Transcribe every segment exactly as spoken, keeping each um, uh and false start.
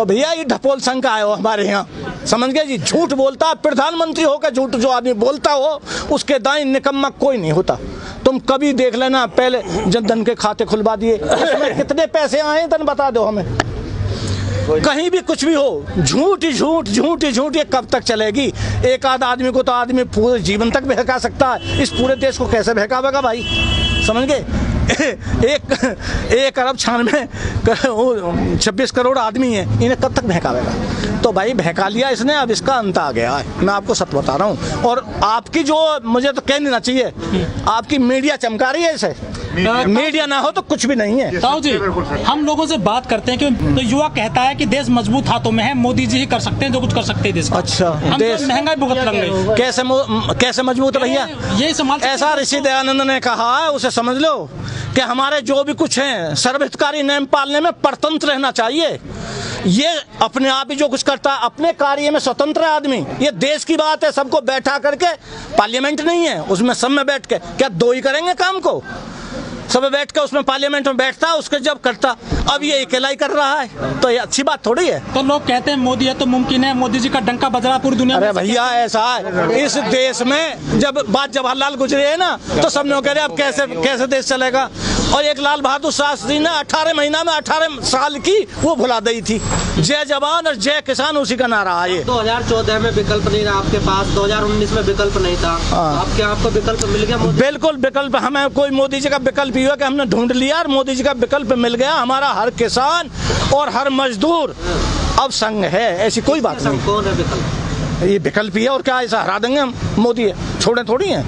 तो भैया ये ढपोल संघ का आयो हमारे यहाँ, समझ गए जी। झूठ बोलता है प्रधानमंत्री होकर, झूठ जो आदमी बोलता हो उसके दाएं निकम्मा कोई नहीं होता। तुम कभी देख लेना, पहले जनधन के खाते खुलवा दिए, उसमें कितने पैसे आए तन बता दो हमें। कहीं भी कुछ भी हो, झूठ ही झूठ, झूठ ही झूठ, ये कब तक चलेगी? एक आध आदमी को तो आदमी पूरे जीवन तक बहका सकता है, इस पूरे देश को कैसे बहकावेगा भाई, समझ गए। एक एक अरब छियानवे छब्बीस करोड़ आदमी है, इन्हें कब तक बहकावेगा? तो भाई बहका लिया इसने, अब इसका अंत आ गया है, मैं आपको सच बता रहा हूँ। और आपकी जो, मुझे तो कह देना चाहिए, आपकी मीडिया चमका रही है इसे। मीडिया ना हो तो कुछ भी नहीं है। ताऊ जी, हम लोगों से बात करते हैं कि तो युवा कहता है कि देश मजबूत हाथों में है, मोदी जी ही कर सकते हैं जो कुछ कर सकते हैं देश का। अच्छा, हम देश तो महंगाई भुगत लग गई, कैसे कैसे मजबूत है भैया? यही संभाल, ऐसा ऋषि दयानंद ने कहा है, उसे समझ लो कि हमारे जो भी कुछ है सर्वहितकारी नियम पालने में परतंत्र रहना चाहिए। ये अपने आप ही जो कुछ करता है अपने कार्य में स्वतंत्र है आदमी। ये देश की बात है, सबको बैठा करके, पार्लियामेंट नहीं है उसमें सब में बैठ के, क्या दो ही करेंगे काम को? सब बैठ के उसमें पार्लियामेंट में बैठता है, उसके जब करता, अब ये अकेला ही कर रहा है, तो ये अच्छी बात थोड़ी है। तो लोग कहते हैं मोदी है तो मुमकिन है, मोदी जी का डंका बज रहा पूरी दुनिया में। अरे भैया ऐसा है, इस देश में जब बात जवाहरलाल गुजरे है ना, तो सब लोग कह रहे अब कैसे कैसे देश चलेगा। और एक लाल बहादुर शास्त्री ने अठारह महीना में अठारह साल की वो भुला दी थी, जय जवान और जय किसान, उसी का नारा है। दो हजार चौदह में विकल्प नहीं रहा आपके पास, दो हजार उन्नीस में विकल्प नहीं था, आपके आपको विकल्प मिल गया? बिल्कुल विकल्प, हमें कोई मोदी जी का विकल्प हुआ कि हमने ढूंढ लिया और मोदी जी का विकल्प मिल गया। हमारा हर किसान और हर मजदूर अब संग है, ऐसी कोई बात नहीं। कौन है विकल्प? ये विकल्प ही है, और क्या ऐसा हरा देंगे हम? मोदी है, छोड़े थोड़ी है।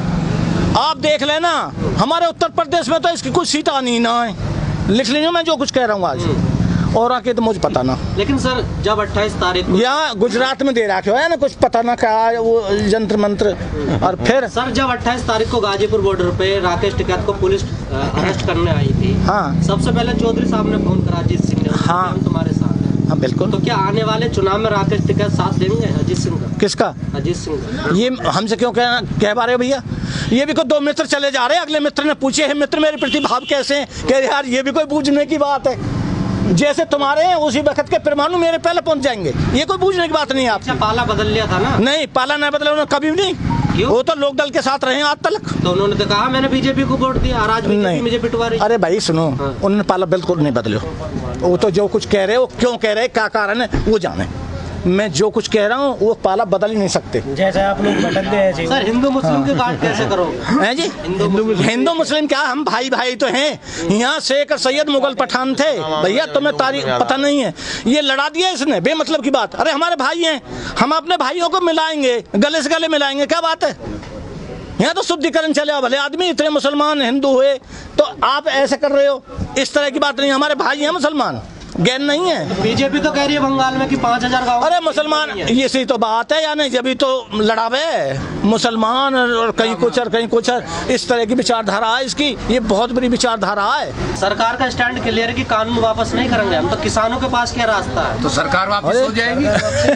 आप देख लेना हमारे उत्तर प्रदेश में तो इसकी कुछ सीट आनी ना है, लिख लीजिए मैं जो कुछ कह रहा हूँ आज, और आके तो मुझे पता ना। लेकिन सर जब अट्ठाईस तारीख को यहाँ गुजरात में दे रखे है ना, कुछ पता ना क्या वो जंत्र मंत्र। और फिर सर जब अट्ठाईस तारीख को गाजीपुर बॉर्डर पे राकेश टिकैत को पुलिस अरेस्ट करने आई थी, हाँ, सबसे पहले चौधरी साहब ने फोन करा अजीत सिंह ने, हाँ तुम्हारे साथ। हाँ बिल्कुल। तो क्या आने वाले चुनाव में राकेश टिकैत साथ देंगे अजीत सिंह का? किसका? अजीत सिंह का। ये हमसे क्यों कह कह पा रहे हो भैया? ये भी कोई दो मित्र चले जा रहे हैं, अगले मित्र ने पूछे है मित्र मेरे प्रति भाव कैसे हैं, कह रहे यार ये भी कोई पूछने की बात है? जैसे तुम्हारे हैं उसी वक्त के परमाणु मेरे पहले पहुंच जाएंगे, ये कोई पूछने की बात नहीं है। आपसे पाला बदल लिया था ना? नहीं, पाला नहीं बदला उन्होंने कभी भी नहीं। क्यों? वो तो लोक दल के साथ रहे आज तक। तो उन्होंने तो कहा मैंने बीजेपी को वोट दिया, आज बीजेपी मुझे पिटवा रही। अरे भाई सुनो, हाँ। उन्होंने पाला बिल्कुल नहीं बदलो, वो तो जो कुछ कह रहे हो क्यों कह रहे, क्या कारण है वो जाने। मैं जो कुछ कह रहा हूँ वो पाला बदल ही नहीं सकते। जैसे आप लोग बदलते हैं जी। सर हिंदू मुस्लिम की बात कैसे करोगे? हैं जी? हिंदू मुस्लिम क्या, हम भाई भाई तो हैं। यहाँ शेख और सैयद मुगल पठान थे भैया, तुम्हें तारीख पता नहीं है? ये लड़ा दिया इसने बेमतलब की बात। अरे हमारे भाई हैं, हम अपने भाइयों को मिलाएंगे, गले से गले मिलाएंगे, क्या बात है? यहाँ तो शुद्धिकरण चले, भले आदमी इतने मुसलमान हिंदू हुए, तो आप ऐसे कर रहे हो, इस तरह की बात नहीं। हमारे भाई हैं मुसलमान, गैर नहीं है। बीजेपी तो कह रही है बंगाल में कि पाँच हजार गाँव। अरे मुसलमान, ये सही तो बात है या नहीं? जब तो लड़ावे मुसलमान और कहीं कुछ और कहीं कुछ, इस तरह की विचारधारा है इसकी, ये बहुत बड़ी विचारधारा है। सरकार का स्टैंड क्लियर है कि कानून वापस नहीं करेंगे हम, तो किसानों के पास क्या रास्ता है? तो सरकार वापस हो जाएगी।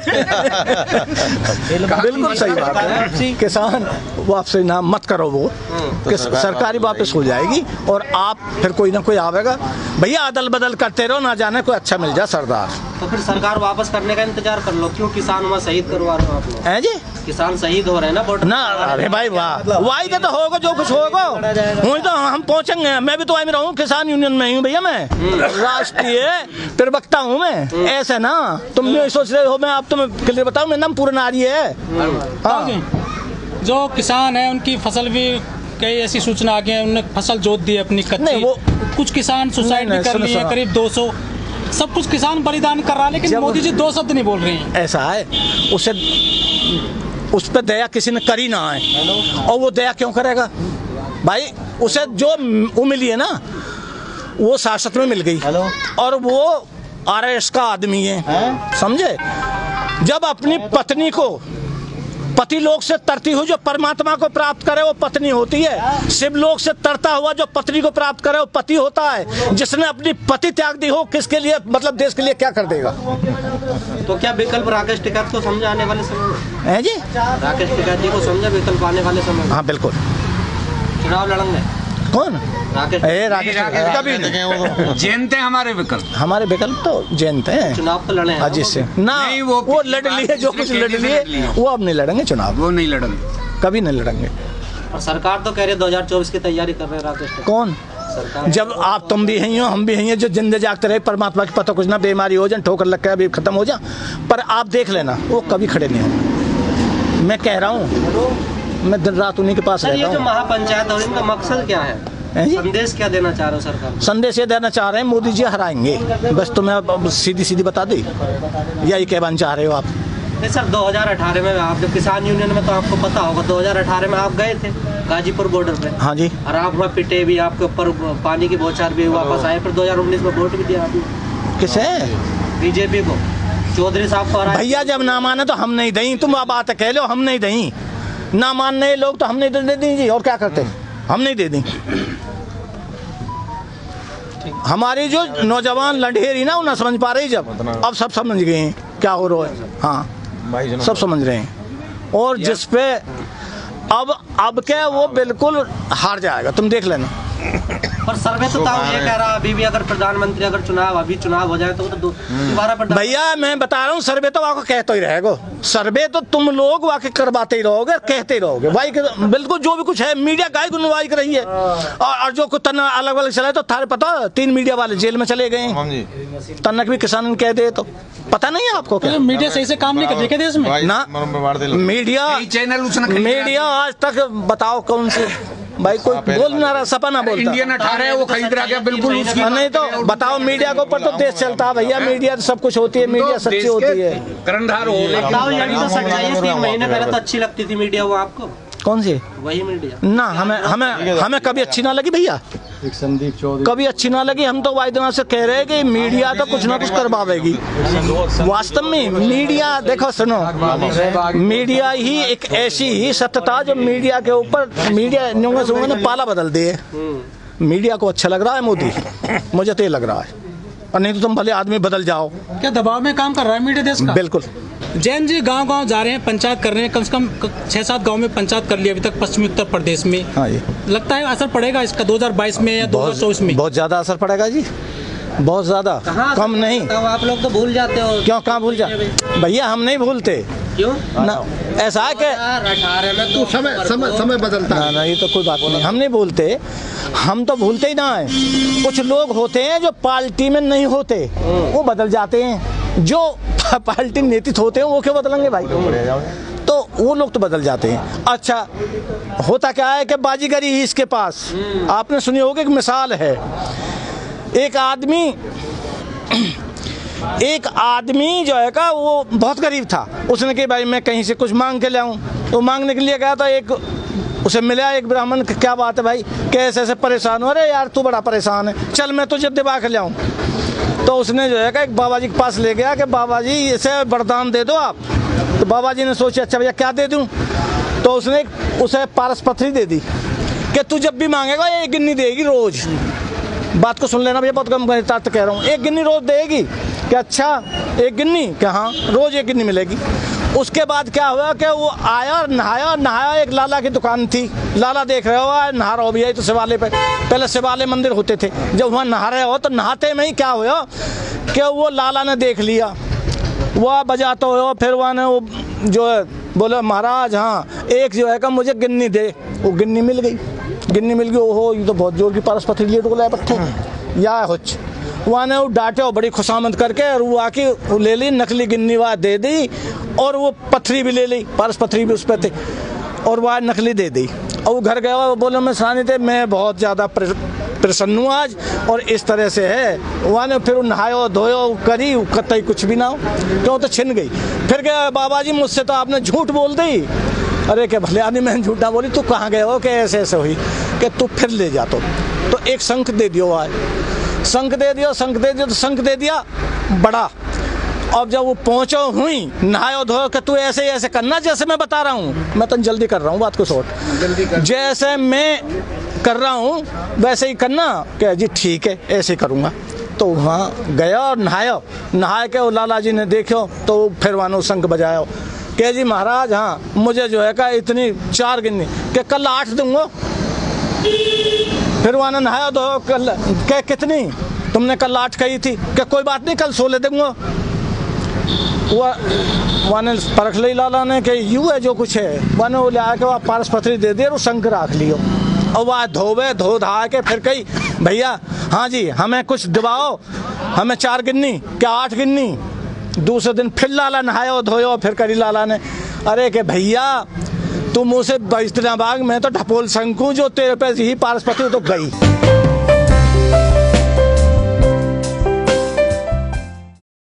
बिल्कुल सही बात है, किसान वापसी ना मत करो, वो सरकारी वापस हो जाएगी और आप फिर कोई ना कोई आवेगा। भैया अदल बदल करते रहो, ना जाने कोई अच्छा मिल जाए सरदार। तो फिर सरकार वापस करने का इंतजार कर लो, क्यों किसान वहाँ शहीद करवा रहे हो आप लोग? हैं जी? किसान शहीद हो रहे हैं ना बॉर्डर ना। अरे भाई वाह, वाई तो होगा जो कुछ होगा, वही तो हम पहुँचेंगे। मैं भी तो आई रहूँ, किसान यूनियन में हूँ भैया, मैं राष्ट्रीय प्रवक्ता हूँ मैं। ऐसे ना तुम भी सोच रहे हो, मैं आप तुम्हें क्लियर बताऊँ, मेरा नाम पूरा नारी है। जो किसान है उनकी फसल भी कई ऐसी सूचना आ गई है, उन्होंने फसल जोत दी अपनी कच्ची, वो कुछ किसान सुसाइड भी कर लिए, करीब दो सौ, सब कुछ किसान बलिदान कर रहा है, लेकिन मोदी जी दो शब्द नहीं बोल रहे हैं। ऐसा है, उसे उस पर दया किसी ने करी ना है, और वो दया क्यों करेगा भाई? उसे जो वो मिली है ना वो शासक में मिल गई, और वो आर एस का आदमी है, समझे? जब अपनी पत्नी को, पति लोक से तरती हुई जो परमात्मा को प्राप्त करे वो पत्नी होती है, शिव लोक से तरता हुआ जो पत्नी को प्राप्त करे वो पति होता है। जिसने अपनी पति त्याग दी हो, किसके लिए, मतलब देश के लिए क्या कर देगा? तो क्या विकल्प राकेश टिकैत को समझा आने वाले समय है जी? राकेश टिकैत जी को समझा विकल्प आने वाले समय? हाँ बिल्कुल। चुनाव लड़ेंगे? कौन? राकेश राकेश कभी नहीं। जैन थे हमारे विकल्प, हमारे विकल्प तो जैन थे। चुनाव तो लड़े अजीत से ना, वो, वो लड़ लिए जो कुछ लड़ लिए, वो अब नहीं लड़ेंगे चुनाव, वो नहीं लड़ेंगे, कभी नहीं लड़ेंगे। और सरकार तो कह रही है दो हजार चौबीस की तैयारी कर रहे हैं राकेश। कौन? जब आप तुम भी हैं हम भी हैं, जो जिंदे जागते रहे, परमात्मा की पता कुछ ना, बीमारी हो जाए, ठोकर लग के अभी खत्म हो जाए, पर आप देख लेना वो कभी खड़े नहीं होंगे। मैं कह रहा हूँ, मैं दिन रात उन्हीं के पास रहता हूँ। ये जो महापंचायत और इनका मकसद क्या है, संदेश क्या देना चाह रहे हो सरकार? संदेश ये देना चाह रहे हैं मोदी जी हराएंगे, बस तुम्हें सीधी सीधी बता दी, यही कहना चाह रहे हो आप? नहीं सर, दो हज़ार अठारह में आप जब किसान यूनियन में, तो आपको पता होगा दो हज़ार अठारह में आप गए थे गाजीपुर बॉर्डर पे। हाँ जी। और आप वहाँ पिटे भी, आपके ऊपर पानी की बौछार भी, वापस आए, फिर दो हज़ार उन्नीस में वोट भी दिया आपने। किसे? बीजेपी को, चौधरी साहब को। भैया जब ना माने तो हम नहीं दें, तुम बात कह लो हम नहीं दें, ना मानने लोग तो हम नहीं दे दीजिए, और क्या करते हम नहीं दे दें। हमारी जो नौजवान लंढेरी ना, वो ना समझ पा रही, जब अब सब समझ गए हैं क्या हो रहा है। हाँ सब समझ रहे हैं, और जिस पे अब अब क्या वो बिल्कुल हार जाएगा, तुम देख लेना। पर सर्वे तो ये कह रहा अभी भी, अगर प्रधानमंत्री, अगर चुनाव अभी चुनाव हो जाए तो वो तो दोबारा प्रधान। भैया मैं बता रहा हूँ, सर्वे तो आपको कहते ही रहेगा, सर्वे तो तुम लोग वाकई करवाते ही रहोगे, कहते ही रहोगे भाई, बिल्कुल जो भी कुछ है मीडिया गाय गुनवाई कर रही है, और, और जो कुछ तन्ना अलग अलग चला है, तो थारे पता तीन मीडिया वाले जेल में चले गए, तन्नक भी किसान कह दे, तो पता नहीं है आपको क्या? मीडिया सही से काम नहीं कर रही देश में ना, मीडिया चैनल मीडिया आज तक बताओ कौन से भाई, कोई बोल ना रहा, सपा ना बोलता। इंडियन अठारह है वो खरीद रहा क्या? बिल्कुल उसकी नहीं तो बताओ, मीडिया के ऊपर तो देश चलता है भैया, मीडिया तो सब कुछ होती है, मीडिया सच्ची होती है। कर्णधार हो, तो सच्चाई है, तीन महीने पहले तो अच्छी लगती थी मीडिया, वो आपको कौन सी? वही मीडिया ना, हमें हमें हमें कभी अच्छी ना लगी भैया, कभी अच्छी ना लगी। हम तो वायदे से कह रहे हैं कि मीडिया तो कुछ ना कुछ करवाएगी। वास्तव में मीडिया देखो, सुनो, मीडिया ही एक ऐसी ही सत्यता जो मीडिया के ऊपर, मीडिया ने पाला बदल दिए। मीडिया को अच्छा लग रहा है मोदी, मुझे तो ये लग रहा है, और नहीं तो तुम भले आदमी बदल जाओ। क्या दबाव में काम कर रहा है मीडिया देश का? बिल्कुल। जैन जी गांव गांव जा रहे हैं, पंचायत कर रहे हैं, कम से कम छह सात गांव में पंचायत कर लिया अभी तक पश्चिमी उत्तर प्रदेश में। हाँ जी। लगता है असर पड़ेगा इसका दो हज़ार बाईस में या दो हज़ार चौबीस में? बहुत ज्यादा असर पड़ेगा जी, बहुत ज्यादा, कम नहीं। आप लोग तो भूल जाते हो। क्यों, कहाँ भूल जाते भैया? हम नहीं भूलते। क्यों ना, ऐसा है कि अठारह में तो समय समय समय बदलता है ना, ये तो कोई बात नहीं, हम नहीं भूलते, हम तो भूलते ही ना है। कुछ लोग होते हैं जो पार्टी में नहीं होते, वो बदल जाते हैं, जो पार्टी नेतृत्व होते हैं वो क्यों बदलेंगे भाई? तो वो लोग तो बदल जाते हैं। अच्छा, होता क्या है कि बाजीगरी ही इसके पास, आपने सुनी होगी, एक मिसाल है, एक आदमी एक आदमी जो है का वो बहुत गरीब था, उसने कहा भाई मैं कहीं से कुछ मांग के ले आऊं, तो मांगने के लिए गया था, एक उसे मिला एक ब्राह्मण, क्या बात है भाई, कैसे ऐसे परेशान हो? अरे यार तू बड़ा परेशान है, चल मैं तुझे दिवा के ले आऊं। तो उसने जो है एक बाबा जी के पास ले गया कि बाबा जी इसे वरदान दे दो आप। तो बाबा जी ने सोचा अच्छा भैया क्या दे दूं? तो उसने उसे पारस पथरी दे दी कि तू जब भी मांगेगा एक गिन्नी देगी रोज। बात को सुन लेना भैया, बहुत कम गणितार्थ कह रहा हूँ, एक गिन्नी रोज देगी। क्या अच्छा एक गिन्नी? क्या हाँ, रोज एक गिन्नी मिलेगी। उसके बाद क्या हुआ कि वो आया, नहाया नहाया एक लाला की दुकान थी, लाला देख रहे हो नहा रहा हो भैया, तो शिवालय पे पहले शिवालय मंदिर होते थे, जब वहाँ नहा रहे हो तो नहाते में ही क्या हुआ कि वो लाला ने देख लिया, वह बजाते हो, फिर वहाँ ने वो जो है बोले महाराज हाँ एक जो है का मुझे गिन्नी दे, वो गिन्नी मिल गई, गिन्नी मिल गई। ओहो ये तो बहुत जोर की पारस पथरी लिए टोला पत्थर या कुछ, वहाँ ने वो डांटे और बड़ी खुशामद करके और वो आके ले ली नकली गिन्नी, वहाँ दे दी, और वो पथरी भी ले ली, पारस पथरी भी उस पर थे, और वह नकली दे दी। और वो घर गया, वो बोले मैं सराहनीय थे, मैं बहुत ज़्यादा प्रसन्न हूँ आज, और इस तरह से है। वहाँ ने फिर नहायो धोयो करी, कतई कुछ भी ना हो, क्यों तो छिन गई। फिर गया बाबा जी मुझसे तो आपने झूठ बोल दी। अरे क्या भले आदमी, मैंने झूठा बोली, तू कहाँ गए हो कि ऐसे ऐसे हुई, कि तू फिर ले जा। तो, तो एक शंख दे दियो, आए शंख दे दियो, शंख दे दियो, तो शंख दे दिया बड़ा। अब जब वो पहुँचो हुई नहायो धो कि तू ऐसे ऐसे करना जैसे मैं बता रहा हूँ, मैं तो जल्दी कर रहा हूँ बात को शॉर्ट, जैसे मैं कर रहा हूँ वैसे ही करना। क्या जी ठीक है ऐसे ही करूँगा। तो वहाँ गया और नहाया, नहा के वो लाला जी ने देखो तो फिर वहाँ शंख बजाया कि जी महाराज हाँ मुझे जो है का इतनी चार गिन्नी, कि कल आठ दूंगा। फिर वहाँ नहाया धो कल क्या कितनी तुमने कल आठ कही थी क्या, कोई बात नहीं कल सोलह दूंगा। वह वाने परख ली लाला ने कि यू है जो कुछ है, वाने वो ले आके वह पारस पथरी दे दिए और शंख राख लियो। और वह धोवे धो धा के फिर कही भैया हाँ जी हमें कुछ दिवाओ, हमें चार गिन्नी क्या आठ गिन्नी। दूसरे दिन फिर लाला नहायो धोयो, फिर करी लाला ने अरे के भैया तुम मुझसे बैजना बाग मैं तो ढपोल शंकू जो तेरे पे यही पारस पथरी तो गई।